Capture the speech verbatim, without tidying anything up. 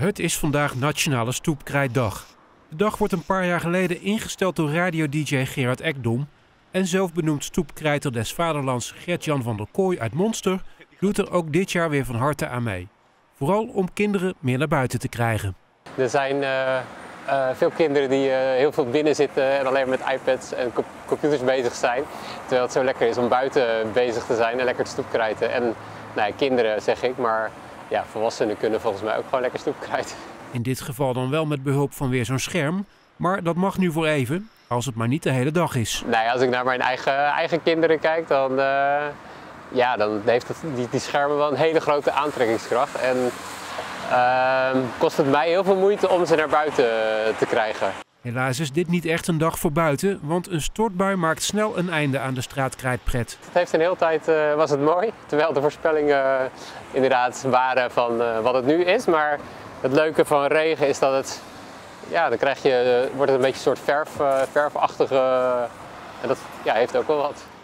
Het is vandaag Nationale Stoepkrijtdag. De dag wordt een paar jaar geleden ingesteld door radio-d j Gerard Ekdom. En zelfbenoemd stoepkrijter des vaderlands Gert-Jan van der Kooi uit Monster doet er ook dit jaar weer van harte aan mee. Vooral om kinderen meer naar buiten te krijgen. Er zijn uh, uh, veel kinderen die uh, heel veel binnen zitten en alleen met iPads en co computers bezig zijn. Terwijl het zo lekker is om buiten bezig te zijn en lekker te stoepkrijten. En nou ja, kinderen zeg ik, maar ja, volwassenen kunnen volgens mij ook gewoon lekker stoepkrijten. In dit geval dan wel met behulp van weer zo'n scherm, maar dat mag nu voor even, als het maar niet de hele dag is. Nou ja, als ik naar mijn eigen, eigen kinderen kijk, dan, uh, ja, dan heeft het, die, die schermen wel een hele grote aantrekkingskracht. En uh, kost het mij heel veel moeite om ze naar buiten te krijgen. Helaas is dit niet echt een dag voor buiten, want een stortbui maakt snel een einde aan de straatkrijtpret. Het heeft een hele tijd uh, was het mooi, terwijl de voorspellingen uh, inderdaad waren van uh, wat het nu is. Maar het leuke van regen is dat het, ja, dan krijg je, uh, wordt het een beetje een soort verf, uh, verfachtige, uh, en dat ja, heeft ook wel wat.